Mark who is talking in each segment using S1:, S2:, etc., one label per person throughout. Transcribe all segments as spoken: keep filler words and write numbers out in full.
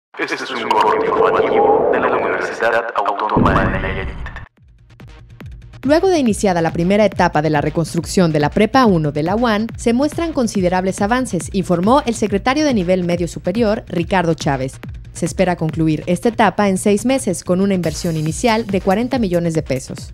S1: Este es un corte informativo de la Universidad Autónoma de Nayarit.
S2: Luego de iniciada la primera etapa de la reconstrucción de la Prepa uno de la U A N, se muestran considerables avances, informó el secretario de Nivel Medio Superior, Ricardo Chávez. Se espera concluir esta etapa en seis meses con una inversión inicial de cuarenta millones de pesos.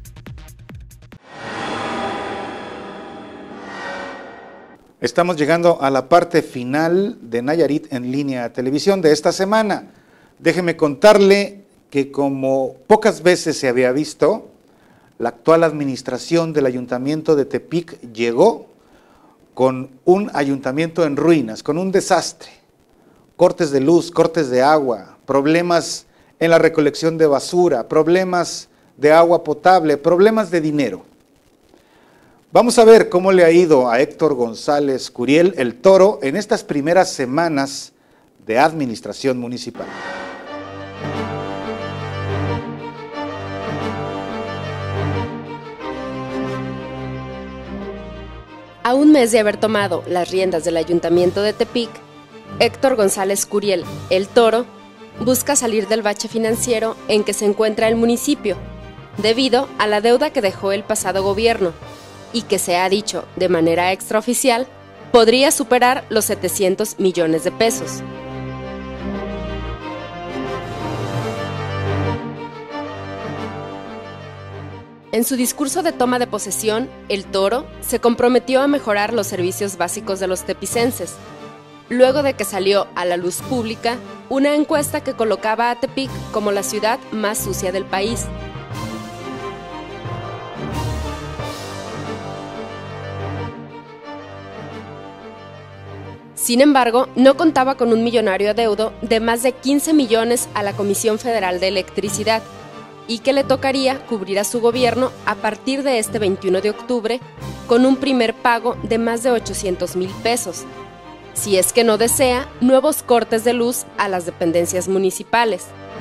S3: Estamos llegando a la parte final de Nayarit en línea televisión de esta semana. Déjeme contarle que como pocas veces se había visto, la actual administración del Ayuntamiento de Tepic llegó con un ayuntamiento en ruinas, con un desastre. Cortes de luz, cortes de agua, problemas en la recolección de basura, problemas de agua potable, problemas de dinero. Vamos a ver cómo le ha ido a Héctor González Curiel, el Toro, en estas primeras semanas de administración municipal.
S4: A un mes de haber tomado las riendas del Ayuntamiento de Tepic, Héctor González Curiel, el Toro, busca salir del bache financiero en que se encuentra el municipio, debido a la deuda que dejó el pasado gobierno, y que se ha dicho de manera extraoficial, podría superar los setecientos millones de pesos. En su discurso de toma de posesión, el Toro se comprometió a mejorar los servicios básicos de los tepicenses, luego de que salió a la luz pública una encuesta que colocaba a Tepic como la ciudad más sucia del país. Sin embargo, no contaba con un millonario adeudo de más de quince millones a la Comisión Federal de Electricidad y que le tocaría cubrir a su gobierno a partir de este veintiuno de octubre con un primer pago de más de ochocientos mil pesos, si es que no desea nuevos cortes de luz a las dependencias municipales.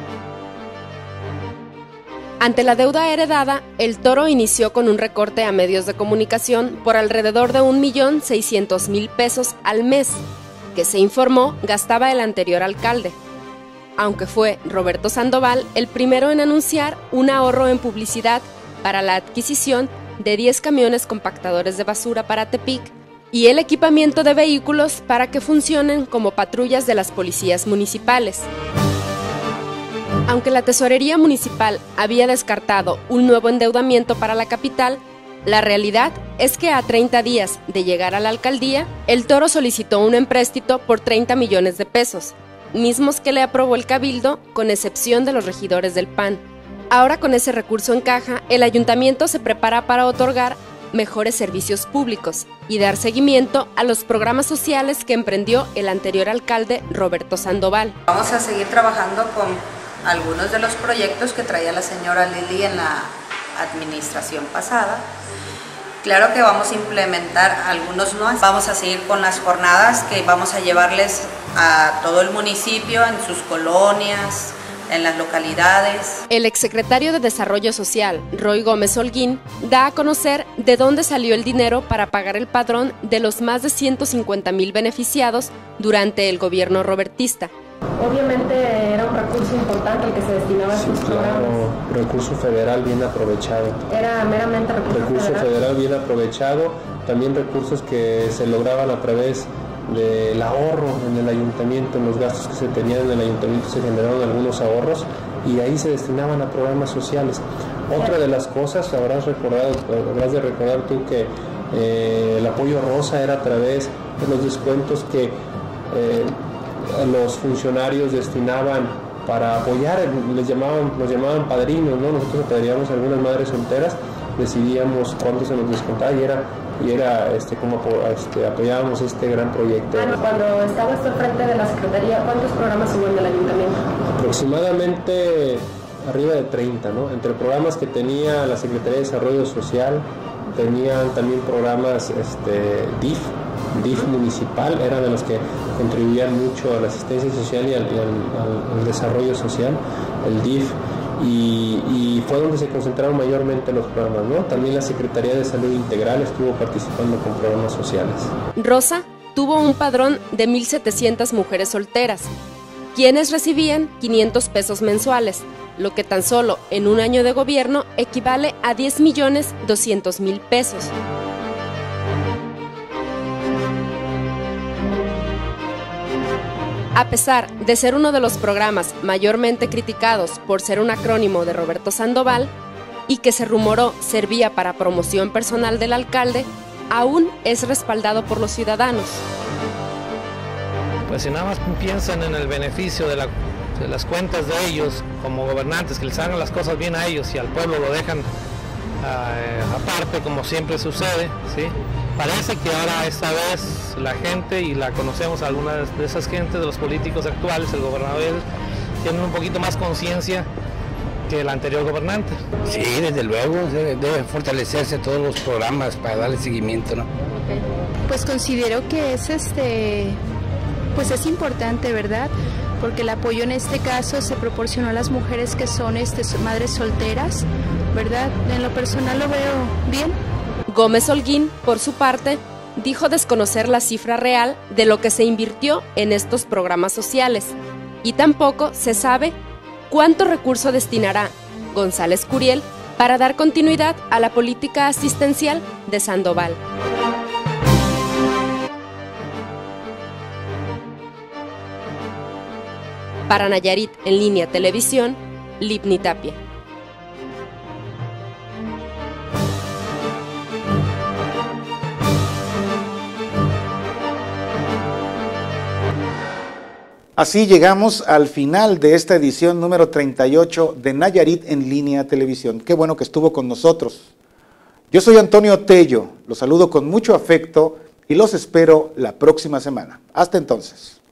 S4: Ante la deuda heredada, el Toro inició con un recorte a medios de comunicación por alrededor de un millón seiscientos mil pesos al mes, que se informó gastaba el anterior alcalde, aunque fue Roberto Sandoval el primero en anunciar un ahorro en publicidad para la adquisición de diez camiones compactadores de basura para Tepic y el equipamiento de vehículos para que funcionen como patrullas de las policías municipales. Aunque la Tesorería Municipal había descartado un nuevo endeudamiento para la capital, la realidad es que a treinta días de llegar a la alcaldía, el Toro solicitó un empréstito por treinta millones de pesos, mismos que le aprobó el Cabildo, con excepción de los regidores del P A N. Ahora con ese recurso en caja, el ayuntamiento se prepara para otorgar mejores servicios públicos y dar seguimiento a los programas sociales que emprendió el anterior alcalde Roberto Sandoval.
S5: Vamos a seguir trabajando con algunos de los proyectos que traía la señora Lili en la administración pasada. Claro que vamos a implementar algunos más. Vamos a seguir con las jornadas que vamos a llevarles a todo el municipio, en sus colonias, en las localidades.
S4: El exsecretario de Desarrollo Social, Roy Gómez Holguín, da a conocer de dónde salió el dinero para pagar el padrón de los más de ciento cincuenta mil beneficiados durante el gobierno robertista.
S6: Obviamente era un recurso importante el que se destinaba a estos programas.
S7: Claro, recurso federal bien aprovechado.
S6: Era meramente recurso,
S7: recurso federal. federal bien aprovechado, también recursos que se lograban a través del ahorro en el ayuntamiento, en los gastos que se tenían en el ayuntamiento se generaron algunos ahorros y ahí se destinaban a programas sociales. Otra de las cosas, habrás recordado, habrás de recordar tú que eh, el apoyo rosa era a través de los descuentos que eh, los funcionarios destinaban para apoyar, les llamaban, nos llamaban padrinos, ¿no? Nosotros apadrinábamos a algunas madres solteras, decidíamos cuánto se nos descontaba y era, y era este, como este, apoyábamos este gran proyecto.
S6: Bueno, cuando estaba esto al frente de la Secretaría, ¿cuántos programas hubo en el ayuntamiento?
S7: Aproximadamente arriba de treinta, ¿no? Entre programas que tenía la Secretaría de Desarrollo Social, tenían también programas este, D I F, D I F municipal, eran de los que contribuían mucho a la asistencia social y al, y al, al, al desarrollo social, el D I F, y, y fue donde se concentraron mayormente los programas, ¿no? También la Secretaría de Salud Integral estuvo participando con programas sociales.
S4: Rosa tuvo un padrón de mil setecientas mujeres solteras, quienes recibían quinientos pesos mensuales, lo que tan solo en un año de gobierno equivale a diez millones doscientos mil pesos. A pesar de ser uno de los programas mayormente criticados por ser un acrónimo de Roberto Sandoval y que se rumoró servía para promoción personal del alcalde, aún es respaldado por los ciudadanos.
S8: Pues si nada más piensan en el beneficio de, la, de las cuentas de ellos como gobernantes, que les hagan las cosas bien a ellos y al pueblo lo dejan uh, aparte como siempre sucede, ¿sí? Parece que ahora esta vez la gente, y la conocemos algunas de esas gentes, de los políticos actuales, el gobernador, tienen un poquito más conciencia que el anterior gobernante.
S9: Sí, desde luego, debe, debe fortalecerse todos los programas para darle seguimiento, ¿no?
S10: Pues considero que es este, pues es importante, ¿verdad? Porque el apoyo en este caso se proporcionó a las mujeres que son este, madres solteras, ¿verdad? En lo personal lo veo bien.
S4: Gómez Holguín, por su parte, dijo desconocer la cifra real de lo que se invirtió en estos programas sociales y tampoco se sabe cuánto recurso destinará González Curiel para dar continuidad a la política asistencial de Sandoval. Para Nayarit en Línea Televisión, Livni Tapia.
S3: Así llegamos al final de esta edición número treinta y ocho de Nayarit en Línea Televisión. Qué bueno que estuvo con nosotros. Yo soy Antonio Tello, los saludo con mucho afecto y los espero la próxima semana. Hasta entonces.